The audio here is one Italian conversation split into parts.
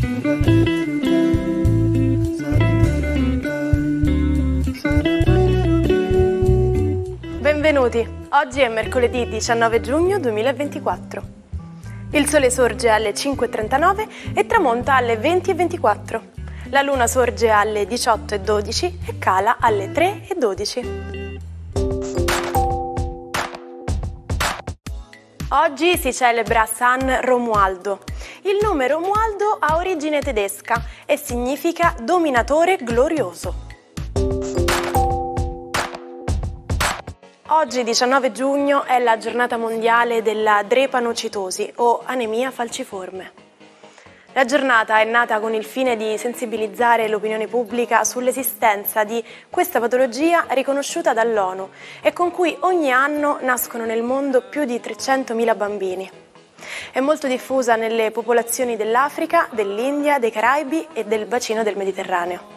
Benvenuti, oggi è mercoledì 19 giugno 2024. Il sole sorge alle 5:39 e tramonta alle 20:24. La luna sorge alle 18:12 e cala alle 3:12. Oggi si celebra San Romualdo. Il nome Romualdo ha origine tedesca e significa dominatore glorioso. Oggi, 19 giugno, è la giornata mondiale della drepanocitosi o anemia falciforme. La giornata è nata con il fine di sensibilizzare l'opinione pubblica sull'esistenza di questa patologia riconosciuta dall'ONU e con cui ogni anno nascono nel mondo più di 300.000 bambini. È molto diffusa nelle popolazioni dell'Africa, dell'India, dei Caraibi e del bacino del Mediterraneo.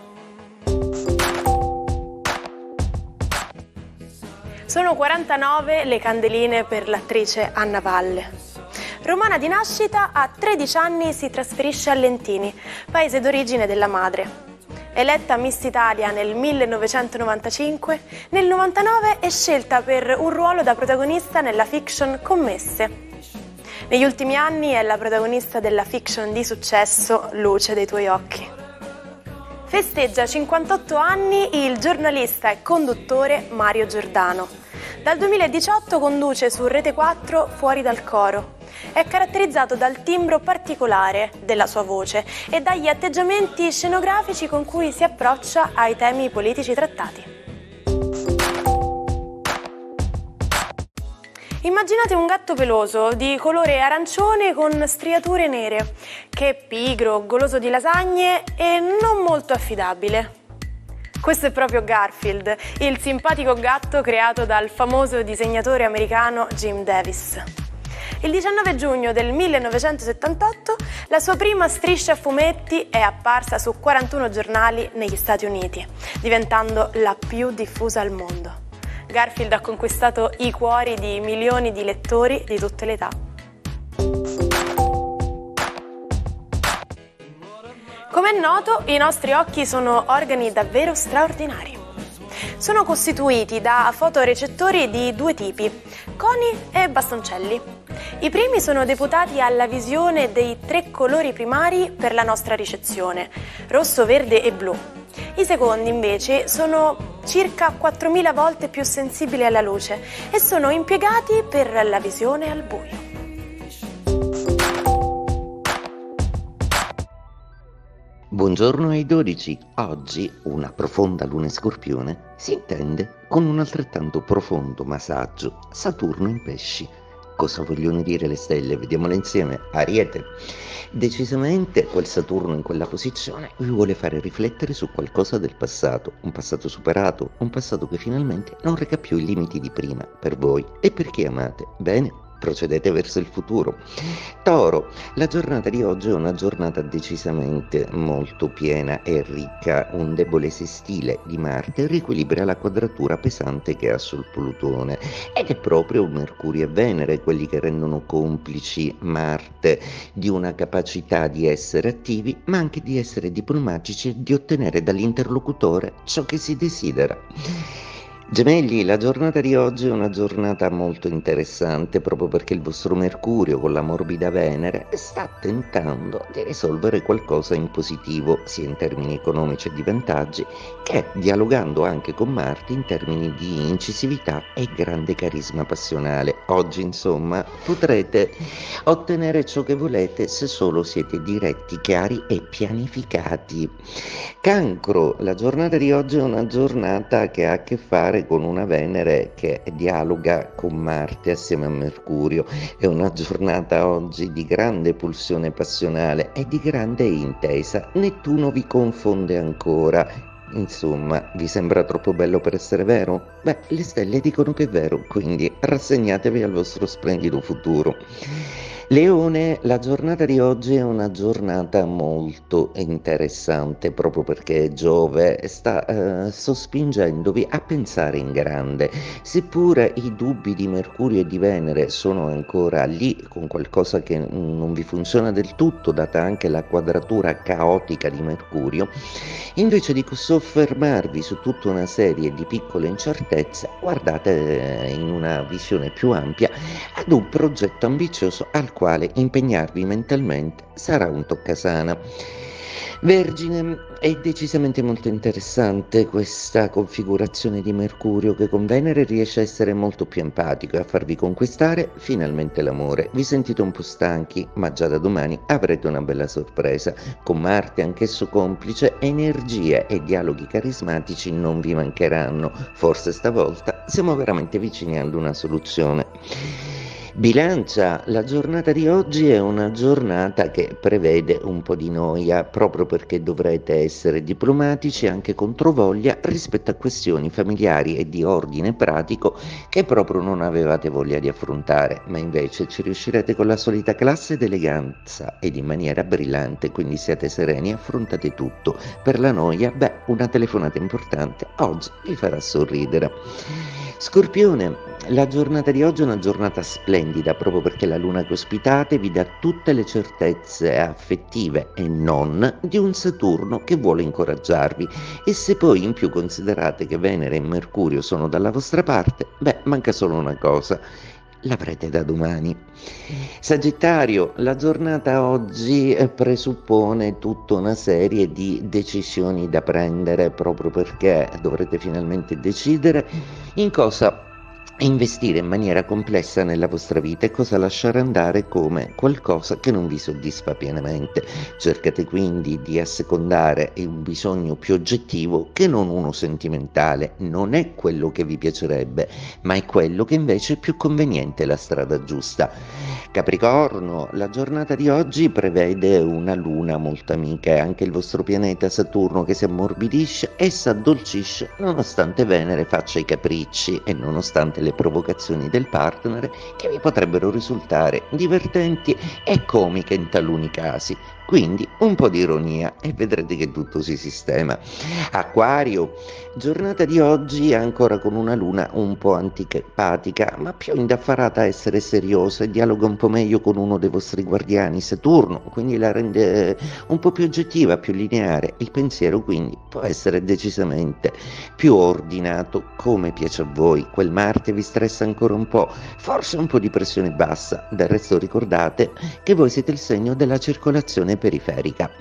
Sono 49 le candeline per l'attrice Anna Valle. Romana di nascita, a 13 anni si trasferisce a Lentini, paese d'origine della madre. Eletta Miss Italia nel 1995, nel 99 è scelta per un ruolo da protagonista nella fiction Commesse. Negli ultimi anni è la protagonista della fiction di successo Luce dei tuoi occhi. Festeggia 58 anni il giornalista e conduttore Mario Giordano. Dal 2018 conduce su Rete 4 Fuori dal coro. È caratterizzato dal timbro particolare della sua voce e dagli atteggiamenti scenografici con cui si approccia ai temi politici trattati. Immaginate un gatto peloso di colore arancione con striature nere, che è pigro, goloso di lasagne e non molto affidabile. Questo è proprio Garfield, il simpatico gatto creato dal famoso disegnatore americano Jim Davis. Il 19 giugno del 1978 la sua prima striscia a fumetti è apparsa su 41 giornali negli Stati Uniti, diventando la più diffusa al mondo. Garfield ha conquistato i cuori di milioni di lettori di tutte le età. Come è noto, i nostri occhi sono organi davvero straordinari. Sono costituiti da fotorecettori di due tipi, coni e bastoncelli. I primi sono deputati alla visione dei 3 colori primari per la nostra ricezione, rosso, verde e blu. I secondi invece sono circa 4.000 volte più sensibili alla luce e sono impiegati per la visione al buio. Buongiorno ai 12. Oggi una profonda luna in Scorpione si intende con un altrettanto profondo ma saggio Saturno in Pesci. Cosa vogliono dire le stelle? Vediamole insieme. Ariete. Decisamente quel Saturno in quella posizione vi vuole fare riflettere su qualcosa del passato, un passato superato, un passato che finalmente non reca più i limiti di prima per voi e per chi amate. Bene? Procedete verso il futuro. Toro, la giornata di oggi è una giornata decisamente molto piena e ricca. Un debole sestile di Marte riequilibra la quadratura pesante che ha sul Plutone ed è proprio Mercurio e Venere quelli che rendono complici Marte di una capacità di essere attivi ma anche di essere diplomatici e di ottenere dall'interlocutore ciò che si desidera. Gemelli, la giornata di oggi è una giornata molto interessante proprio perché il vostro Mercurio con la morbida Venere sta tentando di risolvere qualcosa in positivo sia in termini economici e di vantaggi che dialogando anche con Marte in termini di incisività e grande carisma passionale. Oggi insomma potrete ottenere ciò che volete se solo siete diretti, chiari e pianificati. Cancro, la giornata di oggi è una giornata che ha a che fare con una Venere che dialoga con Marte assieme a Mercurio. È una giornata oggi di grande pulsione passionale e di grande intesa. Nettuno vi confonde ancora. Insomma, vi sembra troppo bello per essere vero? Beh, le stelle dicono che è vero, quindi rassegnatevi al vostro splendido futuro. Leone, la giornata di oggi è una giornata molto interessante proprio perché Giove sta sospingendovi a pensare in grande. Seppure i dubbi di Mercurio e di Venere sono ancora lì con qualcosa che non vi funziona del tutto, data anche la quadratura caotica di Mercurio, invece di soffermarvi su tutta una serie di piccole incertezze, guardate in una visione più ampia ad un progetto ambizioso al quale impegnarvi mentalmente sarà un toccasana. Vergine, è decisamente molto interessante questa configurazione di Mercurio che con Venere riesce a essere molto più empatico e a farvi conquistare finalmente l'amore. Vi sentite un po' stanchi, ma già da domani avrete una bella sorpresa. Con Marte, anch'esso complice, energie e dialoghi carismatici non vi mancheranno. Forse stavolta siamo veramente vicini ad una soluzione. Bilancia, la giornata di oggi è una giornata che prevede un po' di noia proprio perché dovrete essere diplomatici anche controvoglia rispetto a questioni familiari e di ordine pratico che proprio non avevate voglia di affrontare, ma invece ci riuscirete con la solita classe ed eleganza ed in maniera brillante, quindi siete sereni e affrontate tutto. Per la noia, una telefonata importante oggi vi farà sorridere. Scorpione, la giornata di oggi è una giornata splendida proprio perché la luna che ospitate vi dà tutte le certezze affettive e non di un Saturno che vuole incoraggiarvi, e se poi in più considerate che Venere e Mercurio sono dalla vostra parte, manca solo una cosa: l'avrete da domani. Sagittario, la giornata oggi presuppone tutta una serie di decisioni da prendere proprio perché dovrete finalmente decidere in cosa investire in maniera complessa nella vostra vita e cosa lasciare andare come qualcosa che non vi soddisfa pienamente. Cercate quindi di assecondare un bisogno più oggettivo che non uno sentimentale. Non è quello che vi piacerebbe, ma è quello che invece è più conveniente, la strada giusta. Capricorno, la giornata di oggi prevede una luna molto amica e anche il vostro pianeta Saturno che si ammorbidisce e si addolcisce nonostante Venere faccia i capricci e nonostante le provocazioni del partner che vi potrebbero risultare divertenti e comiche in taluni casi. Quindi un po' di ironia e vedrete che tutto si sistema. Acquario, giornata di oggi ancora con una luna un po' antipatica, ma più indaffarata a essere seriosa e dialoga un po' meglio con uno dei vostri guardiani, Saturno, quindi la rende un po' più oggettiva, più lineare. Il pensiero quindi può essere decisamente più ordinato come piace a voi. Quel Marte vi stressa ancora un po', forse un po' di pressione bassa. Del resto ricordate che voi siete il segno della circolazione periferica.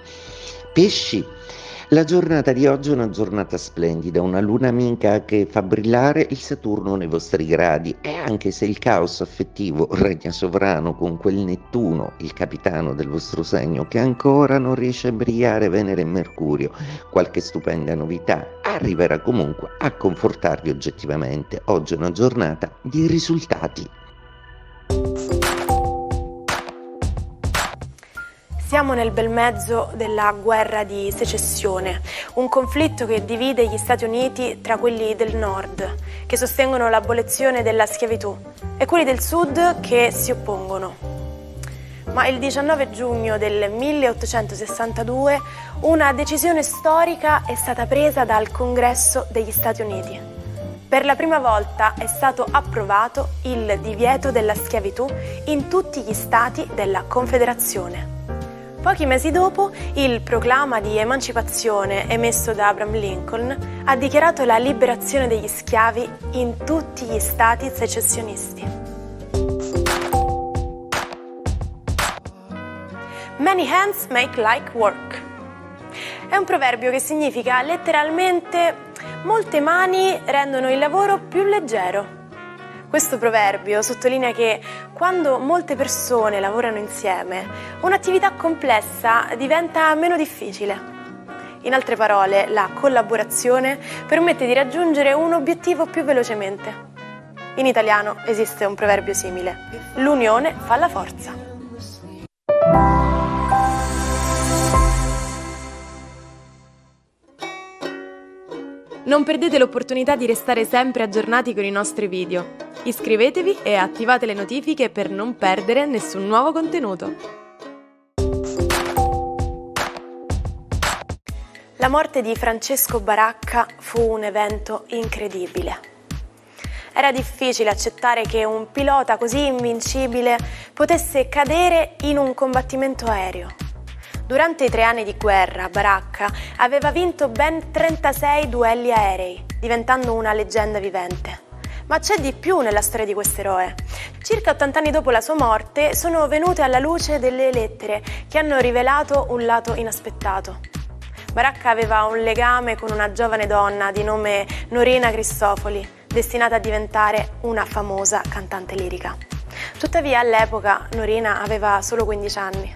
Pesci, la giornata di oggi è una giornata splendida, una luna amica che fa brillare il Saturno nei vostri gradi, e anche se il caos affettivo regna sovrano con quel Nettuno, il capitano del vostro segno, che ancora non riesce a brillare Venere e Mercurio, qualche stupenda novità arriverà comunque a confortarvi oggettivamente. Oggi è una giornata di risultati. Siamo nel bel mezzo della guerra di secessione, un conflitto che divide gli Stati Uniti tra quelli del nord, che sostengono l'abolizione della schiavitù, e quelli del sud che si oppongono. Ma il 19 giugno del 1862 una decisione storica è stata presa dal Congresso degli Stati Uniti. Per la prima volta è stato approvato il divieto della schiavitù in tutti gli stati della Confederazione. Pochi mesi dopo, il proclama di emancipazione emesso da Abraham Lincoln ha dichiarato la liberazione degli schiavi in tutti gli stati secessionisti. Many hands make light work. È un proverbio che significa letteralmente molte mani rendono il lavoro più leggero. Questo proverbio sottolinea che quando molte persone lavorano insieme, un'attività complessa diventa meno difficile. In altre parole, la collaborazione permette di raggiungere un obiettivo più velocemente. In italiano esiste un proverbio simile: l'unione fa la forza. Non perdete l'opportunità di restare sempre aggiornati con i nostri video. Iscrivetevi e attivate le notifiche per non perdere nessun nuovo contenuto. La morte di Francesco Baracca fu un evento incredibile. Era difficile accettare che un pilota così invincibile potesse cadere in un combattimento aereo. Durante i 3 anni di guerra, Baracca aveva vinto ben 36 duelli aerei, diventando una leggenda vivente. Ma c'è di più nella storia di quest'eroe. Circa 80 anni dopo la sua morte sono venute alla luce delle lettere che hanno rivelato un lato inaspettato. Baracca aveva un legame con una giovane donna di nome Norina Cristofoli, destinata a diventare una famosa cantante lirica. Tuttavia all'epoca Norina aveva solo 15 anni.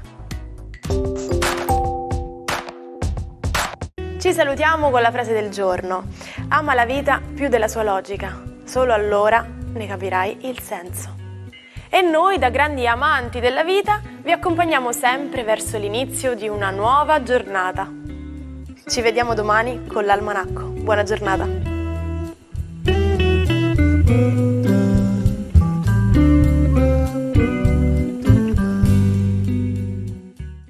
Ci salutiamo con la frase del giorno: ama la vita più della sua logica, solo allora ne capirai il senso. E noi, da grandi amanti della vita, vi accompagniamo sempre verso l'inizio di una nuova giornata. Ci vediamo domani con l'Almanacco. Buona giornata!